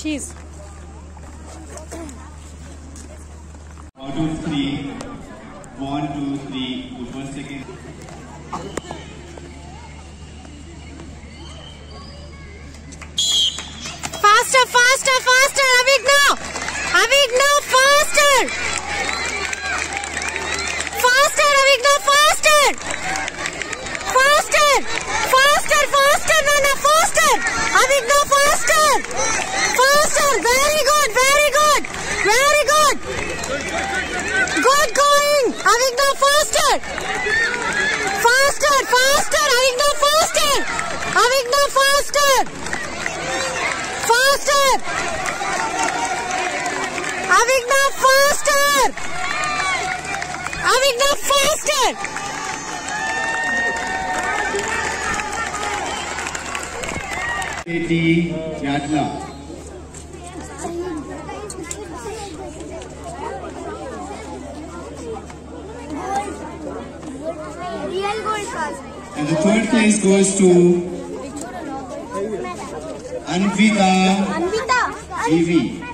cheese. 1, 2, 3. 1, 2, 3. Good, 1 second. Faster, faster, faster, Avigna! Avigna, faster! Faster, Avigna, faster! Faster! Faster, faster, Nana, faster! Avigna, faster! Faster! Very good, very good! Very good! Good going! Avigna, faster! Faster, faster, Avigna, faster! Avigna, faster! Faster! Avigna, faster! Avigna, faster! Katie Yadla. And the third place goes to Anvita. GV.